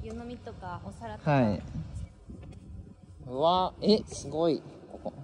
湯飲みとかお皿とか。 はい。うわ、すごい。ここ。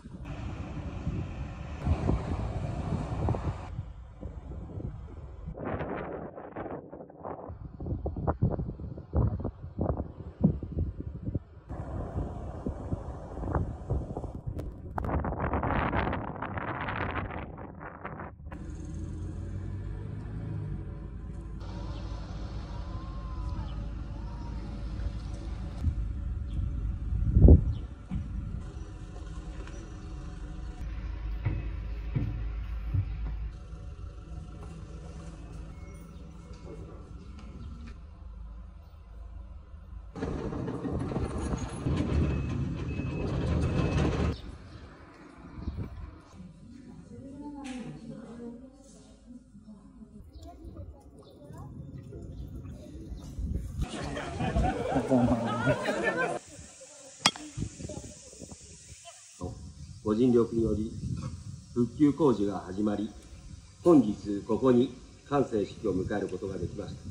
ご尽力により復旧工事が始まり、本日ここに完成式を迎えることができました。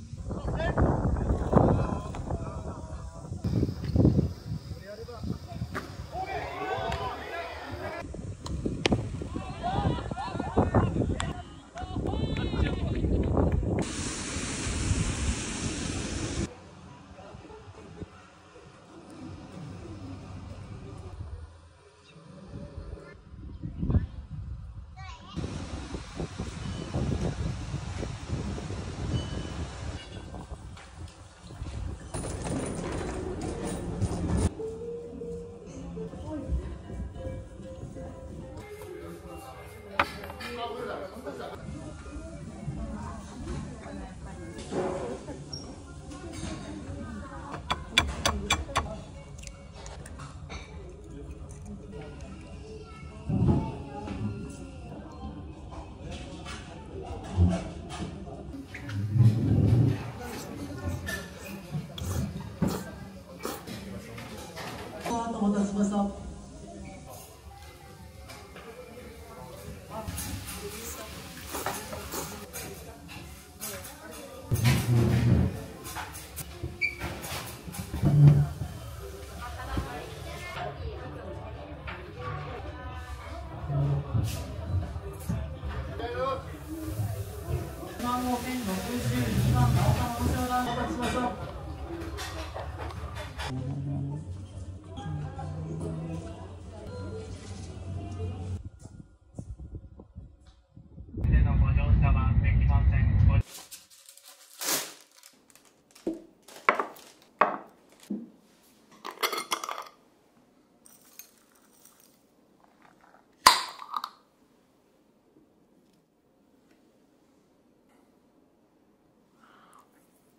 お待たせしました。番号1062番青玉ご商談お待たせしました。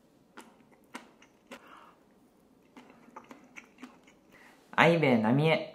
相部奈美恵。